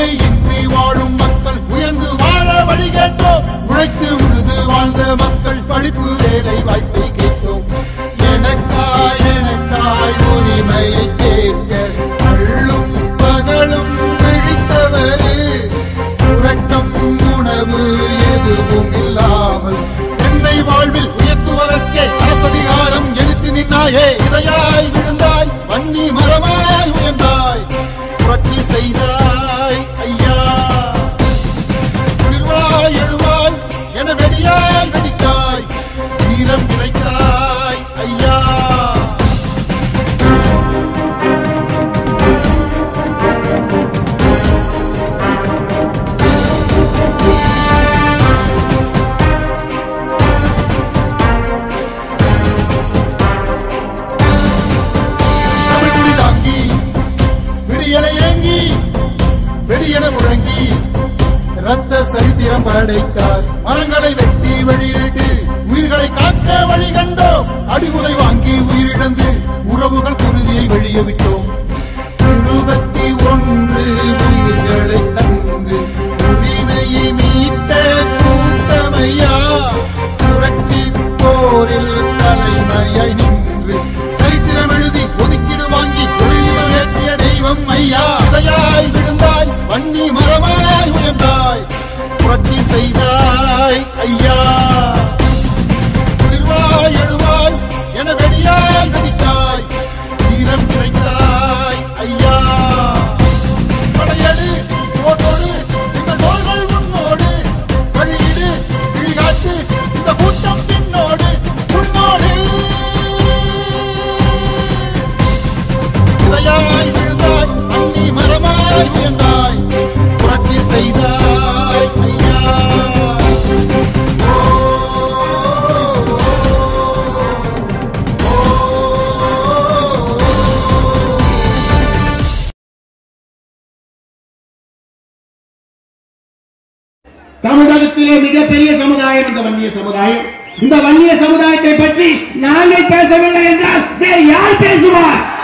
வறுமை இன்றி வாழும் மக்கள் உயர்ந்து வாழ வழி கேட்டோம். உழைத்து உழுது வாழ்ந்த மக்கள் படிப்பு வேலை வாய்ப்பை கேட்டோம். எனக்காய் எனக்காய் உரிமையை கேட்க அள்ளும் பகலும் விழித்தவரு, உறக்கம் உணவு எதுவும் இல்லாமல் என்னை வாழ்வில் உயர்த்துவதற்கே அரசதிகாரம் எதிர்த்து நின்னாயே. இதையாய் விழுந்தாய், வன்னி மரமாய் உயர்ந்தாய், புரட்சி செய்தாய் ஐயா. குளிர்வாய் எழுவாய் என வெடியாய் வெடித்தாய், வீரம் கிடைத்தாய் ஐயா. வெடியென முழங்கி ரத்த சரித்திரம் படைத்தார். மரங்களை வெட்டி வெளியிட்டு உயிர்களை காக்க வழி கண்டோம். அடிமுறை வாங்கி உயிரிழந்து உறவுகள் குருதியை வெளியே விட்டோம். 21 உயிர்களை தந்து உரிமையை மீட்ட கூட்டமையா. புரட்சி போரில் தலைமையாய் நின்று சரித்திரம் எழுதி ஒதுக்கீடு வாங்கி தொழில் ஏற்றிய தெய்வம் ஐயா. இதையாய் விழுந்தாய், வன்னி மரமாய் உயர்ந்தாய், புரட்சி செய்தாய் ஐயா. குளிர்வாய் எழுவாய் என வெடியாய் வெடித்தாய், வீரம் கிடைத்தாய் ஐயா. படையடு போட்டோடு எங்கள் தோள்கள் முன்னோடு, வழியிடு விழிகாட்டு இந்த கூட்டம் பின்னோடு முன்னோடு. இதையாய் விழுந்தாய், வன்னி மரமாய் உயர்ந்தாய், புரட்சி செய்தாய் ஐயா. தமிழகத்திலே மிகப்பெரிய சமுதாயம் இந்த வன்னிய சமுதாயம். இந்த வன்னிய சமுதாயத்தை பற்றி நாங்கள் பேசவில்லை என்றால் வேறு யார் பேசுவார்?